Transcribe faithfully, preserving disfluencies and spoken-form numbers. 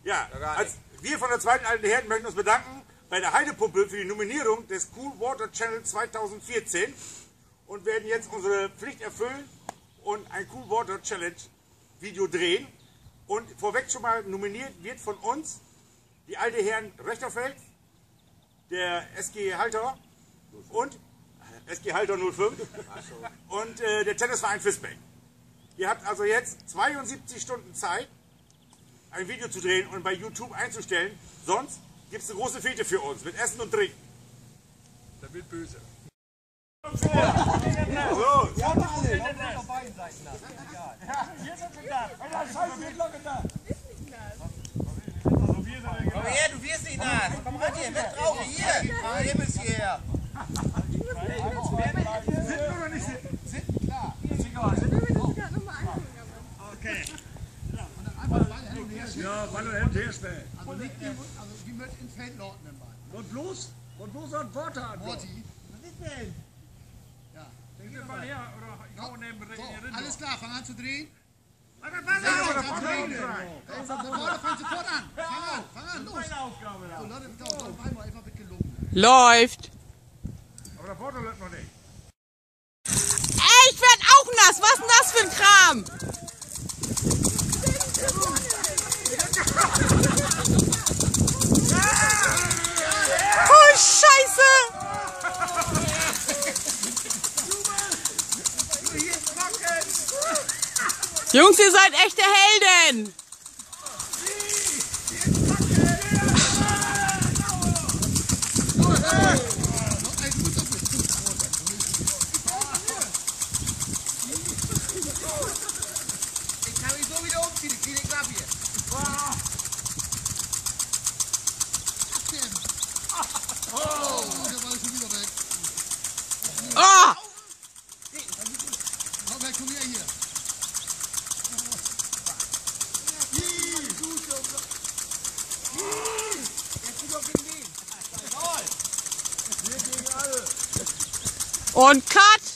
Ja, als wir von der zweiten Alten Herren möchten uns bedanken bei der Heidepumpe für die Nominierung des Cool Water Channel zweitausendvierzehn und werden jetzt unsere Pflicht erfüllen und ein Cool Water Challenge Video drehen. Und vorweg schon mal nominiert wird von uns die Alte Herren Rechterfeld, der S G Halter und S G Halter null fünf und äh, der Tennisverein Fisbeck. Ihr habt also jetzt zweiundsiebzig Stunden Zeit, ein Video zu drehen und bei YouTube einzustellen. Sonst gibt es eine große Fete für uns mit Essen und Trinken. Da wird böse. So. Ja, alle. Auf beiden Seiten das. Egal. Ja, hier sind wir da. Das Scheiß wird locker da. Komm her, du wirst nicht nass. Komm ran hier, mit drauf. Hier. Hier bis hierher. Sitzen oder nicht sitzen? Sitzen, klar. Ist egal. Okay. Ja, Ball und Hemd herstellen. Also nicht die, also die wird ins Feld lauten im Ball. Und bloß, und bloß ein Wort an. Morty. Was ist denn? Ja. Mal her, oder ich hau neben So, alles klar, fang an zu drehen. Was Fang an zu drehen. Sofort, fang sofort an. Fang an, fang an, los. meine Aufgabe da. So, Leute, so, einmal einfach wird gelungen. Läuft. Aber der Foto läuft noch nicht. Ey, ich werd auch nass. Was ist denn das für ein Kram? Oh, Scheiße. Jungs, ihr seid echte Helden. Ich kann mich so wieder umziehen, ich kriege den Klapp hier. Oh, der Ball ist schon wieder weg. Oh. Robert, komm her hier. Jetzt guck auf den Weg. Und Cut.